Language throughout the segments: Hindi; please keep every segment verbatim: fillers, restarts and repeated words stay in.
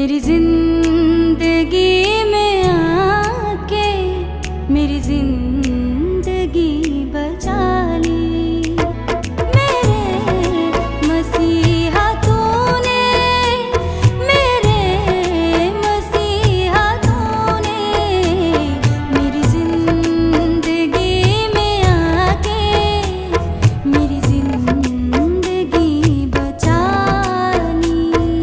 मेरी जिंदगी में आके मेरी जिंदगी बचा ली। मेरे मसीहा तूने, मेरे मसीहा तूने मेरी जिंदगी में आके मेरी जिंदगी बचा ली।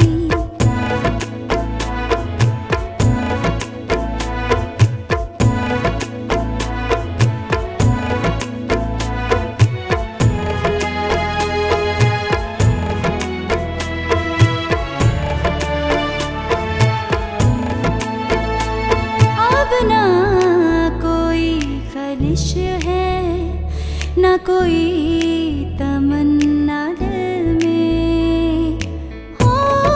अब ना कोई ख्वाहिश है, ना कोई तमन्ना दिल में हो।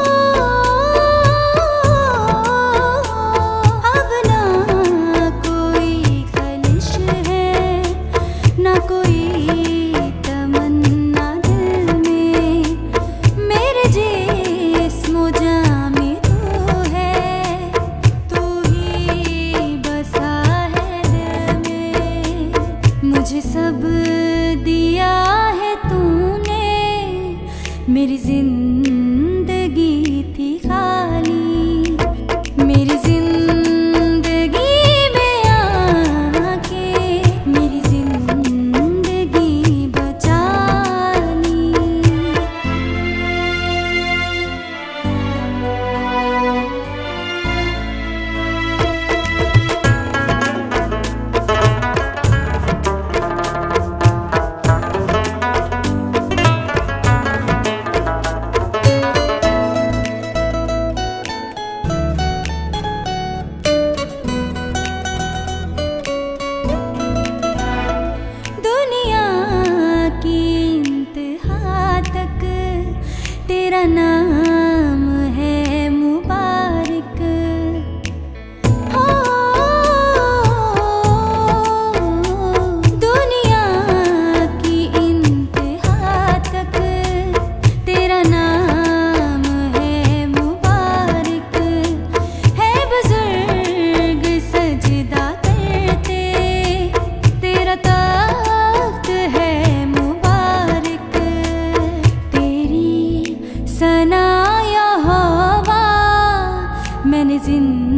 अब ना कोई ख्वाहिश है, ना कोई तमन्ना दिल में। मेरे जिस्म जान में तू है, तू ही बसा है दिल में। मुझे सब दिया है तूने, मेरी जिंदगी थी खाली। मेरी जिंदगी में आके मेरी जिंदगी बचा ली। दुनिया की इंतहा तक तेरा नाम है मुबारक हो। दुनिया की इंतहा तक तेरा नाम है मुबारक। है बुजुर्ग सजदा करते, तेरा तख्त है मुबारक। तेरी सना यहोवा मैंने जिंदगी